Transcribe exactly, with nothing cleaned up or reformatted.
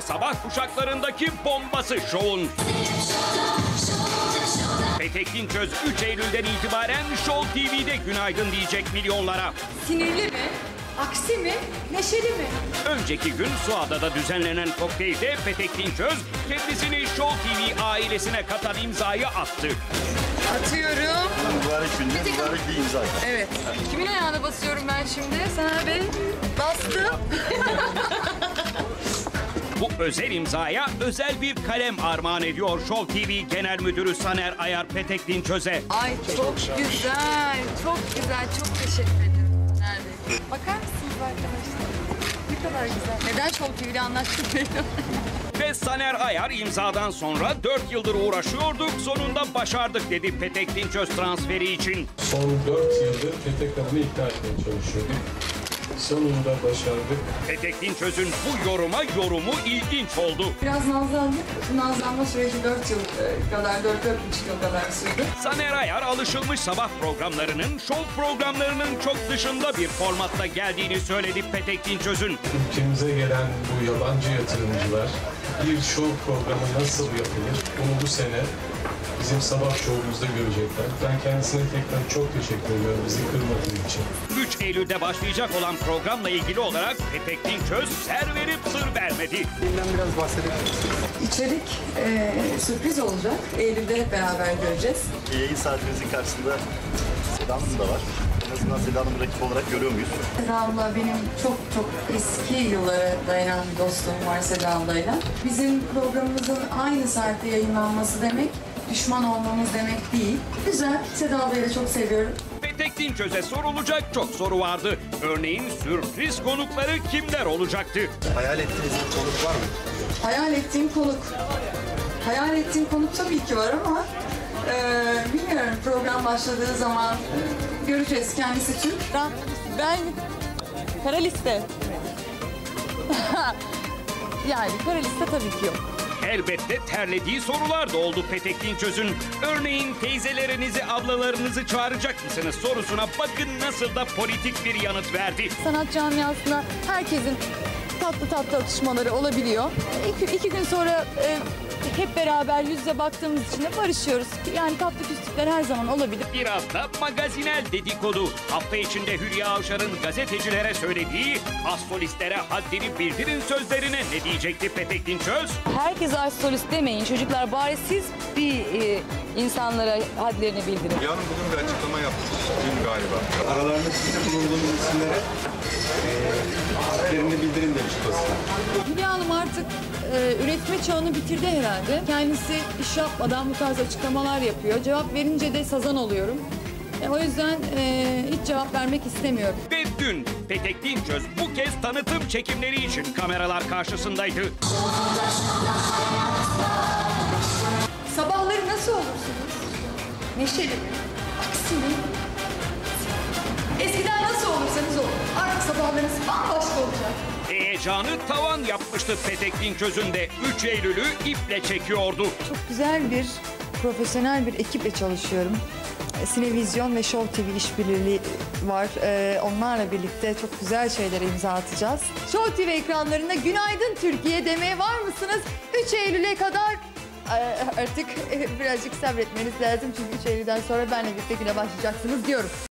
ve sabah kuşaklarındaki bombası şovun. Petek Dinçöz üç Eylül'den itibaren Show T V'de günaydın diyecek milyonlara. Sinirli mi? Aksi mi? Neşeli mi? Önceki gün Suada'da düzenlenen kokteylde Petek Dinçöz kendisini Show T V ailesine katan imzayı attı. Atıyorum. Mübarek günde mübarek bir imza. Evet. Kimin ayağına basıyorum ben şimdi? Sana Bey. Bastım. Bu özel imzaya özel bir kalem armağan ediyor Show T V Genel Müdürü Saner Ayar Petek Dinçöz'e. Ay çok güzel. Çok güzel. Çok teşekkür ederim. Nerede? Bakar mısınız arkadaşlar? Ne kadar güzel. Neden Show T V'de anlaştık benim? Ve Saner Ayar imzadan sonra dört yıldır uğraşıyorduk, sonunda başardık dedi Petek Dinçöz transferi için. Son dört yıldır Petek Hanım'ı ikna etmeye çalışıyorduk. Sonunda başardık. Petek Dinçöz'ün bu yoruma yorumu ilginç oldu. Biraz nazlandık. Nazlanma süreci dört yıl kadar, dört dört buçuk yıl kadar sürdü. Saner Ayar alışılmış sabah programlarının, show programlarının çok dışında bir formatta geldiğini söyledi Petek Dinçöz'ün. Ülkemize gelen bu yabancı yatırımcılar bir show programı nasıl yapılır bunu bu sene bizim sabah şovumuzda görecekler. Ben kendisine tekrar çok teşekkür ediyorum bizi kırmadığı için. üç Eylül'de başlayacak olan programla ilgili olarak Petek Dinçöz ser verip sır vermedi. Bundan biraz bahsedebilir misiniz? İçerik e, sürpriz olacak. Eylül'de hep beraber göreceğiz. Yayın saatimizin karşısında Seda Hanım da var. En azından Seda Hanım'ı rakip olarak görüyor muyuz? Seda abla benim çok çok eski yıllara dayanan bir dostluğum var Seda ablayla. Bizim programımızın aynı saatte yayınlanması demek düşman olmamız demek değil. Güzel. Seda ablayı da çok seviyorum. Petek Dinçöz'e sorulacak çok soru vardı. Örneğin sürpriz konukları kimler olacaktı? Hayal ettiğiniz bir konuk var mı? Hayal ettiğim konuk. Hayal ettiğim konuk tabii ki var ama e, bilmiyorum program başladığı zaman e, göreceğiz. Kendisi Türk. Ben, ben kara liste. Yani kara liste tabii ki yok. Elbette terlediği sorular da oldu Petek Dinçöz'ün. Örneğin teyzelerinizi, ablalarınızı çağıracak mısınız sorusuna bakın nasıl da politik bir yanıt verdi. Sanat camiasında herkesin tatlı tatlı atışmaları olabiliyor. İki, iki gün sonra e, hep beraber yüz yüze baktığımız için de barışıyoruz. Yani tatlı küslükler her zaman olabilir. Biraz da magazinel dedikodu. Hafta içinde Hülya Avşar'ın gazetecilere söylediği "Assolistlere haddini bildirin" sözlerine ne diyecekti Petek Dinçöz? Herkes astrolist demeyin çocuklar, bari siz bir e, insanlara hadlerini bildirin. Hülya Hanım bugün bir açıklama yaptı dün galiba. Aralarında sizin bulunduğunuz isimlere hadlerini bildirin demiş basına. Hülya Hanım artık e, üretme çağını bitirdi herhalde. Kendisi iş yapmadan bu tarz açıklamalar yapıyor. Cevap verince de sazan oluyorum. E, o yüzden e, hiç cevap vermek istemiyorum. Ve dün Petek Dinçöz bu kez tanıtım çekimleri için kameralar karşısındaydı. Sabahları nasıl olursunuz? Neşeli mi? Aksi mi? Eskiden nasıl olursanız olun. Artık sabahlarınız bambaşka olacak. Heyecanı tavan yapmıştı Petek Dinçöz'ün de üç Eylül'ü iple çekiyordu. Çok güzel bir, profesyonel bir ekiple çalışıyorum. Sinevizyon ve Show T V işbirliği var. Ee, onlarla birlikte çok güzel şeylere imza atacağız. Show T V ekranlarında günaydın Türkiye demeye var mısınız? üç Eylül'e kadar e, artık birazcık sabretmeniz lazım. Çünkü üç Eylül'den sonra benle birlikte güne başlayacaksınız diyorum.